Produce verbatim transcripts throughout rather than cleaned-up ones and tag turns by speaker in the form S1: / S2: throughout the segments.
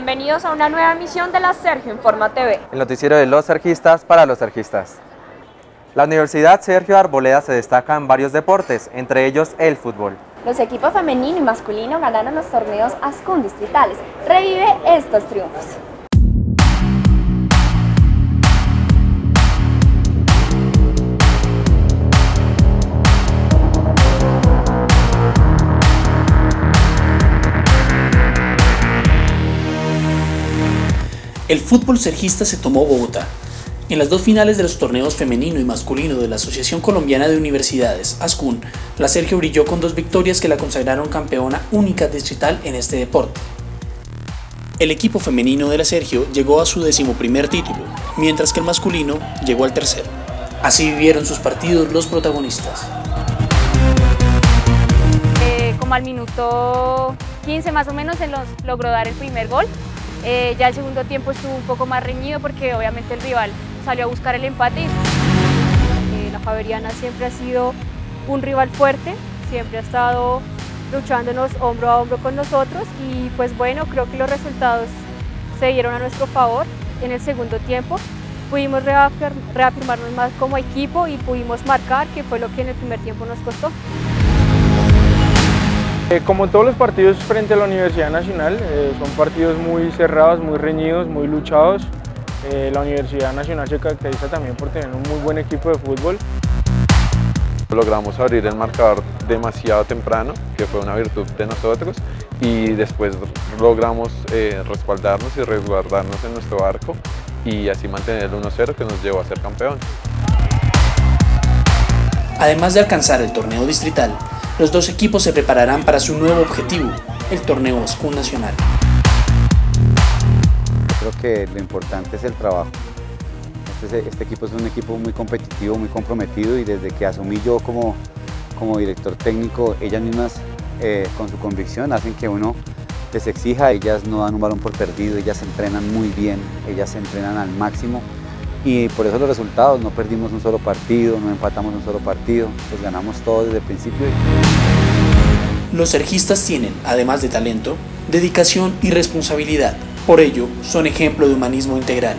S1: Bienvenidos a una nueva emisión de la Sergio Informa T V.
S2: El noticiero de los sergistas para los sergistas. La Universidad Sergio Arboleda se destaca en varios deportes, entre ellos el fútbol.
S1: Los equipos femenino y masculino ganaron los torneos Ascun distritales. Revive estos triunfos.
S3: El fútbol sergista se tomó Bogotá. En las dos finales de los torneos femenino y masculino de la Asociación Colombiana de Universidades, Ascun, la Sergio brilló con dos victorias que la consagraron campeona única distrital en este deporte. El equipo femenino de la Sergio llegó a su decimoprimer título, mientras que el masculino llegó al tercero. Así vivieron sus partidos los protagonistas.
S4: Eh, como al minuto quince más o menos se los logró dar el primer gol. Eh, ya el segundo tiempo estuvo un poco más reñido porque obviamente el rival salió a buscar el empate. Eh, la Javeriana siempre ha sido un rival fuerte, siempre ha estado luchándonos hombro a hombro con nosotros y pues bueno, creo que los resultados se dieron a nuestro favor en el segundo tiempo. Pudimos reafir- reafirmarnos más como equipo y pudimos marcar, que fue lo que en el primer tiempo nos costó.
S5: Eh, como todos los partidos frente a la Universidad Nacional, eh, son partidos muy cerrados, muy reñidos, muy luchados. Eh, la Universidad Nacional se caracteriza también por tener un muy buen equipo de fútbol.
S6: Logramos abrir el marcador demasiado temprano, que fue una virtud de nosotros, y después logramos eh, respaldarnos y resguardarnos en nuestro arco y así mantener el uno cero que nos llevó a ser campeón.
S3: Además de alcanzar el torneo distrital, los dos equipos se prepararán para su nuevo objetivo, el torneo Ascun Nacional.
S7: Creo que lo importante es el trabajo. Este, este equipo es un equipo muy competitivo, muy comprometido y desde que asumí yo como, como director técnico, ellas mismas eh, con su convicción hacen que uno les exija. Ellas no dan un balón por perdido, ellas se entrenan muy bien, ellas se entrenan al máximo. Y por eso los resultados, no perdimos un solo partido, no empatamos un solo partido, pues ganamos todo desde el principio.
S3: Los sergistas tienen, además de talento, dedicación y responsabilidad. Por ello, son ejemplo de humanismo integral.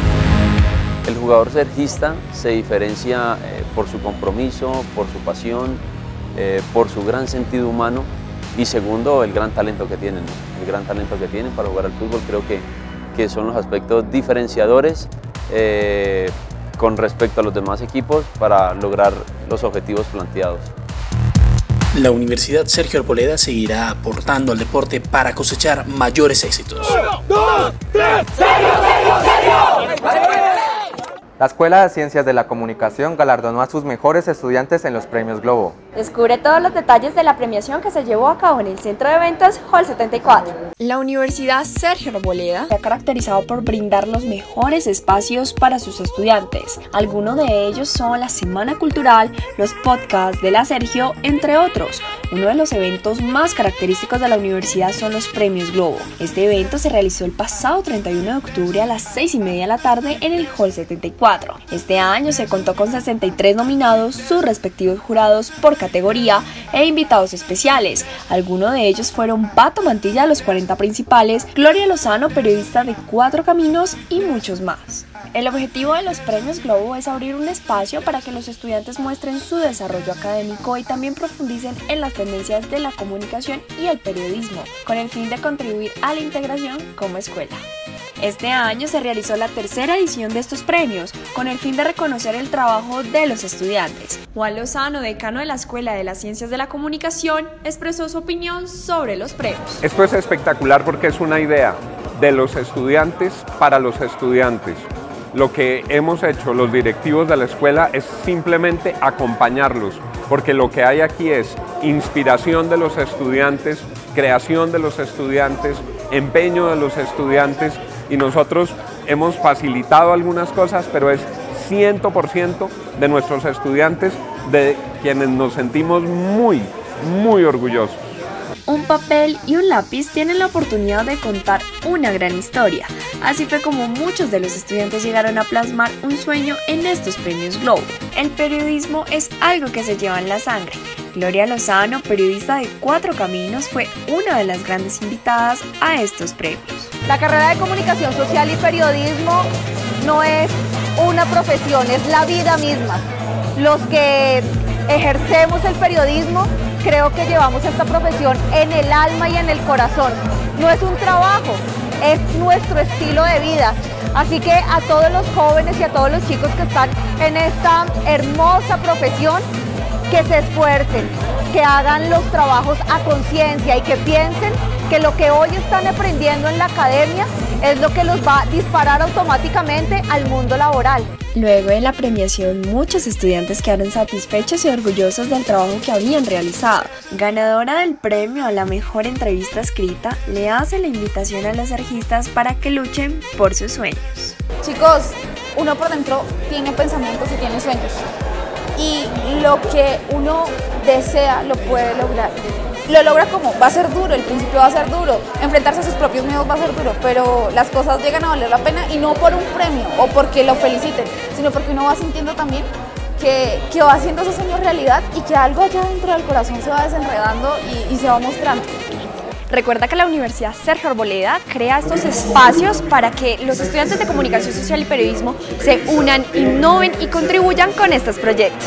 S8: El jugador sergista se diferencia eh, por su compromiso, por su pasión, eh, por su gran sentido humano y segundo, el gran talento que tienen, ¿no? El gran talento que tienen para jugar al fútbol. Creo que, que son los aspectos diferenciadores Eh, con respecto a los demás equipos para lograr los objetivos planteados.
S3: La Universidad Sergio Arboleda seguirá aportando al deporte para cosechar mayores éxitos.
S2: Uno, dos, tres, ¡Sergio, Sergio, Sergio! La Escuela de Ciencias de la Comunicación galardonó a sus mejores estudiantes en los Premios Globo.
S1: Descubre todos los detalles de la premiación que se llevó a cabo en el Centro de Eventos Hall setenta y cuatro. La Universidad Sergio Arboleda se ha caracterizado por brindar los mejores espacios para sus estudiantes. Algunos de ellos son la Semana Cultural, los podcasts de la Sergio, entre otros. Uno de los eventos más característicos de la universidad son los Premios Globo. Este evento se realizó el pasado treinta y uno de octubre a las seis y media de la tarde en el Hall setenta y cuatro. Este año se contó con sesenta y tres nominados, sus respectivos jurados por categoría e invitados especiales. Algunos de ellos fueron Pato Mantilla de los cuarenta principales, Gloria Lozano, periodista de Cuatro Caminos y muchos más. El objetivo de los Premios Globo es abrir un espacio para que los estudiantes muestren su desarrollo académico y también profundicen en las tendencias de la comunicación y el periodismo, con el fin de contribuir a la integración como escuela. Este año se realizó la tercera edición de estos premios, con el fin de reconocer el trabajo de los estudiantes. Juan Lozano, decano de la Escuela de las Ciencias de la Comunicación, expresó su opinión sobre los premios.
S9: Esto es espectacular porque es una idea de los estudiantes para los estudiantes. Lo que hemos hecho los directivos de la escuela es simplemente acompañarlos, porque lo que hay aquí es inspiración de los estudiantes, creación de los estudiantes, empeño de los estudiantes, y nosotros hemos facilitado algunas cosas, pero es cien por ciento de nuestros estudiantes de quienes nos sentimos muy, muy orgullosos.
S1: Un papel y un lápiz tienen la oportunidad de contar una gran historia. Así fue como muchos de los estudiantes llegaron a plasmar un sueño en estos Premios Globo. El periodismo es algo que se lleva en la sangre. Gloria Lozano, periodista de Cuatro Caminos, fue una de las grandes invitadas a estos premios.
S10: La carrera de comunicación social y periodismo no es una profesión, es la vida misma. Los que ejercemos el periodismo creo que llevamos esta profesión en el alma y en el corazón. No es un trabajo, es nuestro estilo de vida. Así que a todos los jóvenes y a todos los chicos que están en esta hermosa profesión, que se esfuercen, que hagan los trabajos a conciencia y que piensen que lo que hoy están aprendiendo en la academia es lo que los va a disparar automáticamente al mundo laboral.
S1: Luego de la premiación, muchos estudiantes quedaron satisfechos y orgullosos del trabajo que habían realizado. Ganadora del premio a la mejor entrevista escrita, le hace la invitación a los sergistas para que luchen por sus sueños.
S11: Chicos, uno por dentro tiene pensamientos y tiene sueños. Y lo que uno desea lo puede lograr. Lo logra como, va a ser duro, el principio va a ser duro, enfrentarse a sus propios miedos va a ser duro, pero las cosas llegan a valer la pena y no por un premio o porque lo feliciten, sino porque uno va sintiendo también que, que va haciendo esos sueños realidad y que algo allá dentro del corazón se va desenredando y, y se va mostrando.
S1: Recuerda que la Universidad Sergio Arboleda crea estos espacios para que los estudiantes de Comunicación Social y Periodismo se unan, innoven y contribuyan con estos proyectos.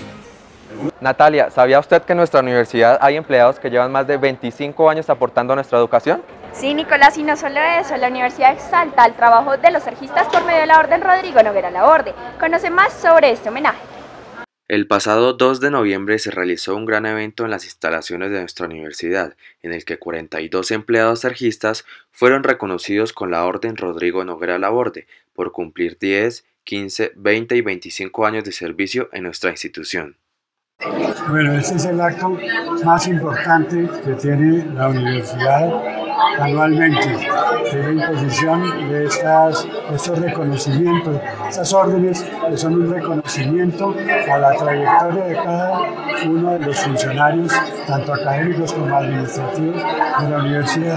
S2: Natalia, ¿sabía usted que en nuestra universidad hay empleados que llevan más de veinticinco años aportando a nuestra educación?
S1: Sí, Nicolás, y no solo eso, la universidad exalta el trabajo de los sergistas por medio de la Orden Rodrigo Noguera Laborde. Conoce más sobre este homenaje.
S12: El pasado dos de noviembre se realizó un gran evento en las instalaciones de nuestra universidad, en el que cuarenta y dos empleados sergistas fueron reconocidos con la Orden Rodrigo Noguera Laborde por cumplir diez, quince, veinte y veinticinco años de servicio en nuestra institución.
S13: Bueno, este es el acto más importante que tiene la universidad anualmente, que es la imposición de estas, estos reconocimientos, estas órdenes que son un reconocimiento a la trayectoria de cada uno de los funcionarios, tanto académicos como administrativos de la universidad.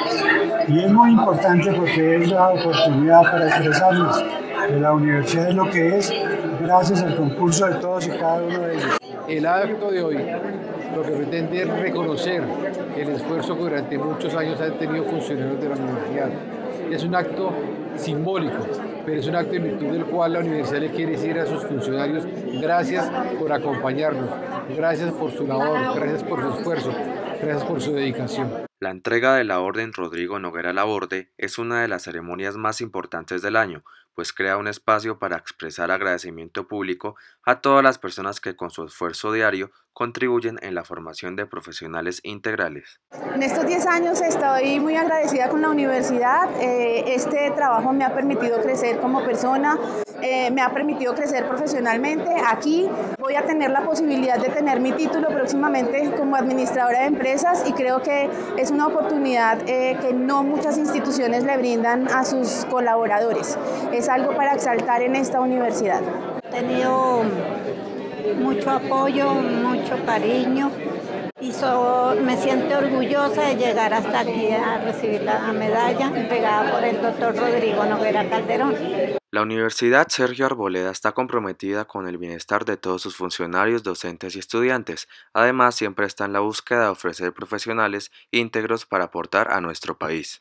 S13: Y es muy importante porque es la oportunidad para expresarnos que la universidad es lo que es gracias al concurso de todos y cada uno de ellos.
S14: El acto de hoy lo que pretende es reconocer el esfuerzo que durante muchos años han tenido funcionarios de la universidad. Es un acto simbólico, pero es un acto en virtud del cual la universidad le quiere decir a sus funcionarios gracias por acompañarnos, gracias por su labor, gracias por su esfuerzo, gracias por su dedicación.
S12: La entrega de la Orden Rodrigo Noguera Laborde es una de las ceremonias más importantes del año, pues crea un espacio para expresar agradecimiento público a todas las personas que con su esfuerzo diario contribuyen en la formación de profesionales integrales.
S10: En estos diez años estoy muy agradecida con la universidad. Eh, este trabajo me ha permitido crecer como persona, eh, me ha permitido crecer profesionalmente. Aquí voy a tener la posibilidad de tener mi título próximamente como administradora de empresas y creo que es una oportunidad eh, que no muchas instituciones le brindan a sus colaboradores. Es algo para exaltar en esta universidad.
S15: He tenido mucho apoyo, mucho cariño y so, me siento orgullosa de llegar hasta aquí a recibir la medalla entregada por el doctor Rodrigo Noguera Calderón.
S12: La Universidad Sergio Arboleda está comprometida con el bienestar de todos sus funcionarios, docentes y estudiantes. Además, siempre está en la búsqueda de ofrecer profesionales íntegros para aportar a nuestro país.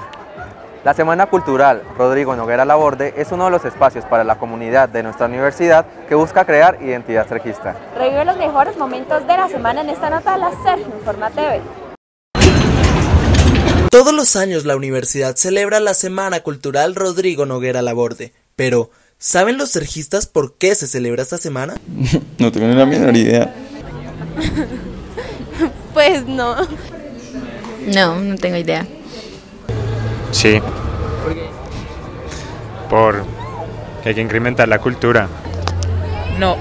S2: La Semana Cultural Rodrigo Noguera Laborde es uno de los espacios para la comunidad de nuestra universidad que busca crear identidad sergista.
S1: Revive los mejores momentos de la semana en esta nota de la Sergio Informa T V.
S16: Todos los años la universidad celebra la Semana Cultural Rodrigo Noguera Laborde, pero ¿saben los sergistas por qué se celebra esta semana?
S17: No tengo ni la menor idea.
S18: Pues no.
S19: No, no tengo idea.
S20: Sí. ¿Por qué? Porque hay que incrementar la cultura.
S19: No.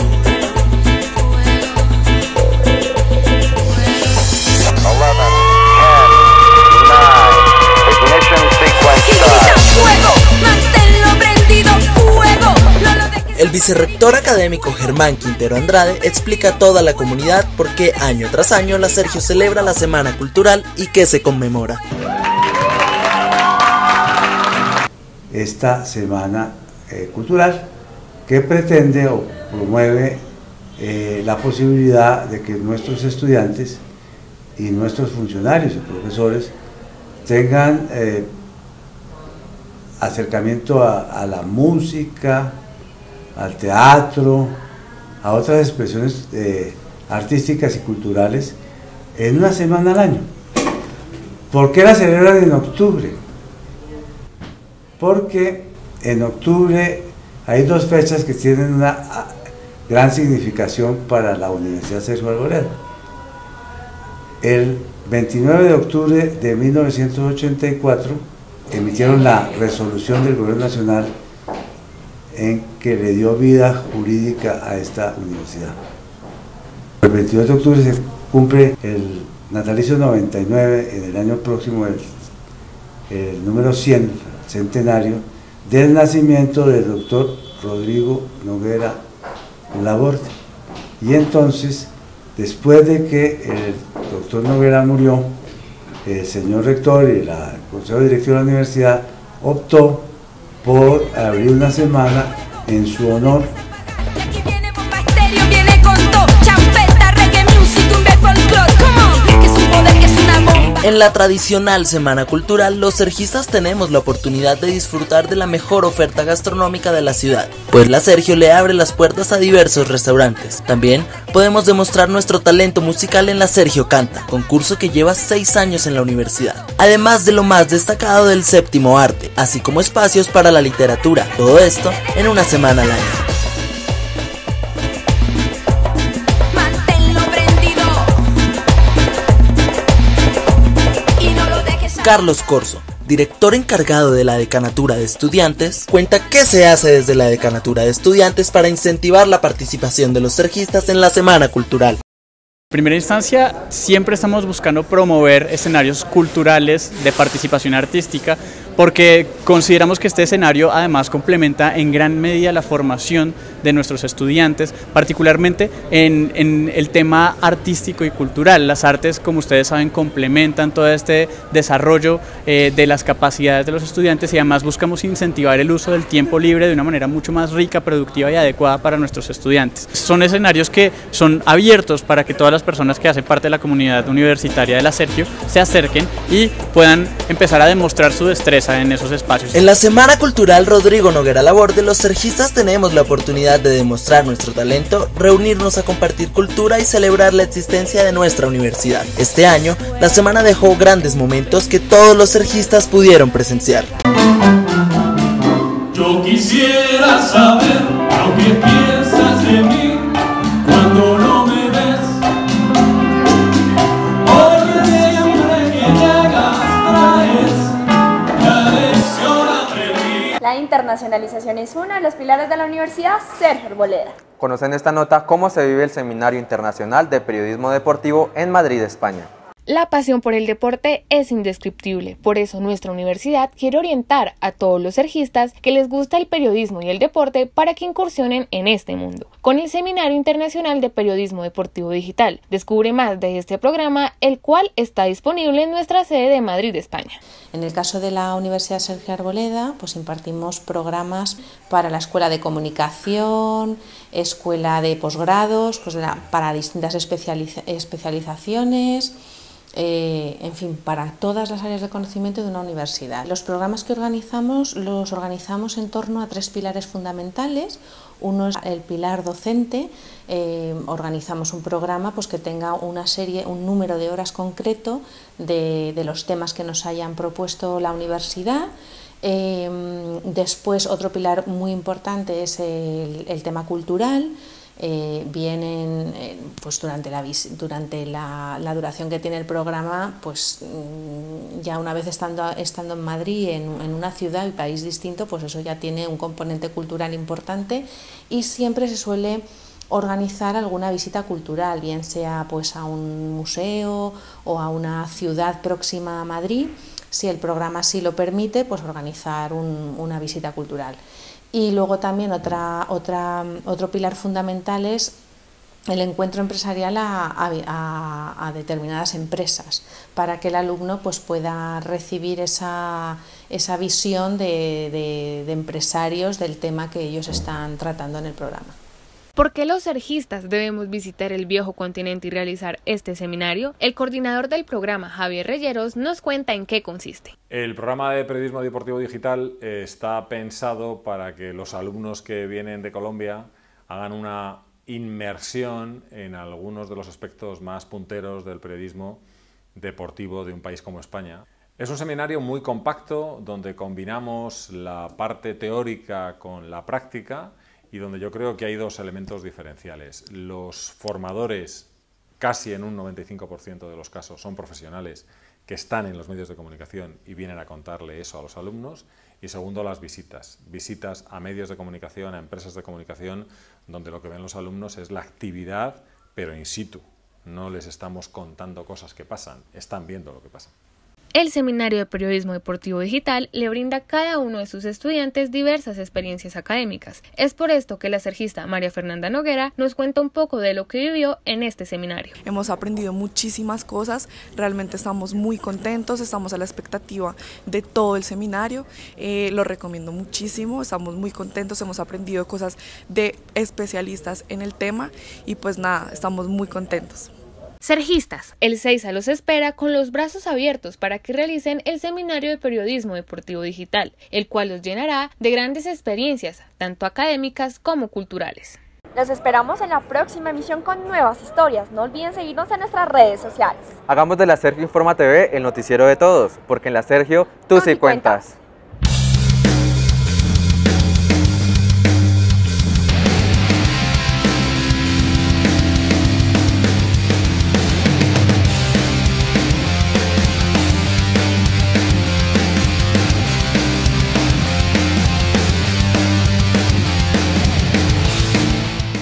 S21: eleven,
S16: vicerrector académico Germán Quintero Andrade explica a toda la comunidad por qué año tras año la Sergio celebra la Semana Cultural y qué se conmemora.
S18: Esta Semana eh, Cultural que pretende o promueve eh, la posibilidad de que nuestros estudiantes y nuestros funcionarios y profesores tengan eh, acercamiento a, a la música, al teatro, a otras expresiones eh, artísticas y culturales en una semana al año. ¿Por qué la celebran en octubre? Porque en octubre hay dos fechas que tienen una gran significación para la Universidad Sergio Arboleda. El veintinueve de octubre de mil novecientos ochenta y cuatro emitieron la resolución del Gobierno Nacional en que le dio vida jurídica a esta universidad. El veintidós de octubre se cumple el natalicio noventa y nueve, en el año próximo el, el número cien, centenario, del nacimiento del doctor Rodrigo Noguera Laborde. Y entonces, después de que el doctor Noguera murió, el señor rector y la, el consejo directivo de la universidad optó por abrir una semana en su honor.
S16: En la tradicional Semana Cultural, los sergistas tenemos la oportunidad de disfrutar de la mejor oferta gastronómica de la ciudad, pues la Sergio le abre las puertas a diversos restaurantes. También podemos demostrar nuestro talento musical en la Sergio Canta, concurso que lleva seis años en la universidad, además de lo más destacado del séptimo arte, así como espacios para la literatura, todo esto en una semana al año. Carlos Corso, director encargado de la Decanatura de Estudiantes, cuenta qué se hace desde la Decanatura de Estudiantes para incentivar la participación de los sergistas en la Semana Cultural.
S21: En primera instancia, siempre estamos buscando promover escenarios culturales de participación artística, porque consideramos que este escenario además complementa en gran medida la formación de nuestros estudiantes, particularmente en, en el tema artístico y cultural. Las artes, como ustedes saben, complementan todo este desarrollo eh, de las capacidades de los estudiantes, y además buscamos incentivar el uso del tiempo libre de una manera mucho más rica, productiva y adecuada para nuestros estudiantes. Son escenarios que son abiertos para que todas las personas que hacen parte de la comunidad universitaria de la Sergio se acerquen y puedan empezar a demostrar su destreza en esos espacios.
S16: En la Semana Cultural Rodrigo Noguera Laborde, los sergistas tenemos la oportunidad de demostrar nuestro talento, reunirnos a compartir cultura y celebrar la existencia de nuestra universidad. Este año, la semana dejó grandes momentos que todos los sergistas pudieron presenciar.
S22: Yo quisiera saber lo que piensas de mí cuando no me ves.
S1: La internacionalización es uno de los pilares de la Universidad Sergio Arboleda.
S2: Conocen esta nota cómo se vive el Seminario Internacional de Periodismo Deportivo en Madrid, España.
S23: La pasión por el deporte es indescriptible, por eso nuestra universidad quiere orientar a todos los sergistas que les gusta el periodismo y el deporte para que incursionen en este mundo, con el Seminario Internacional de Periodismo Deportivo Digital. Descubre más de este programa, el cual está disponible en nuestra sede de Madrid, España.
S24: En el caso de la Universidad Sergio Arboleda, pues impartimos programas para la Escuela de Comunicación, Escuela de Posgrados, pues para distintas especializa- especializaciones, Eh, en fin, para todas las áreas de conocimiento de una universidad. Los programas que organizamos los organizamos en torno a tres pilares fundamentales. Uno es el pilar docente. Eh, organizamos un programa pues, que tenga una serie, un número de horas concreto de, de los temas que nos hayan propuesto la universidad. Eh, después, otro pilar muy importante es el, el tema cultural. Eh, vienen eh, pues durante, la, durante la, la duración que tiene el programa, pues ya una vez estando, estando en Madrid, en, en una ciudad y país distinto, pues eso ya tiene un componente cultural importante, y siempre se suele organizar alguna visita cultural, bien sea pues a un museo o a una ciudad próxima a Madrid. Si el programa sí lo permite, pues organizar un, una visita cultural. Y luego también otra, otra, otro pilar fundamental es el encuentro empresarial a, a, a determinadas empresas, para que el alumno pues, pueda recibir esa, esa visión de, de, de empresarios del tema que ellos están tratando en el programa.
S23: ¿Por qué los sergistas debemos visitar el viejo continente y realizar este seminario? El coordinador del programa, Javier Reyeros, nos cuenta en qué consiste.
S4: El programa de periodismo deportivo digital eh, está pensado para que los alumnos que vienen de Colombia hagan una inmersión en algunos de los aspectos más punteros del periodismo deportivo de un país como España. Es un seminario muy compacto donde combinamos la parte teórica con la práctica y donde yo creo que hay dos elementos diferenciales. Los formadores, casi en un noventa y cinco por ciento de los casos, son profesionales que están en los medios de comunicación y vienen a contarle eso a los alumnos. Y segundo, las visitas. Visitas a medios de comunicación, a empresas de comunicación, donde lo que ven los alumnos es la actividad, pero in situ. No les estamos contando cosas que pasan, están viendo lo que pasa.
S23: El Seminario de Periodismo Deportivo Digital le brinda a cada uno de sus estudiantes diversas experiencias académicas. Es por esto que la sergista María Fernanda Noguera nos cuenta un poco de lo que vivió en este seminario.
S5: Hemos aprendido muchísimas cosas, realmente estamos muy contentos, estamos a la expectativa de todo el seminario, eh, lo recomiendo muchísimo, estamos muy contentos, hemos aprendido cosas de especialistas en el tema y pues nada, estamos muy contentos.
S23: Sergistas, el CEISA los espera con los brazos abiertos para que realicen el Seminario de Periodismo Deportivo Digital, el cual los llenará de grandes experiencias, tanto académicas como culturales.
S1: Los esperamos en la próxima emisión con nuevas historias. No olviden seguirnos en nuestras redes sociales.
S2: Hagamos de la Sergio Informa T V el noticiero de todos, porque en la Sergio tú, tú sí cuentas. cuentas.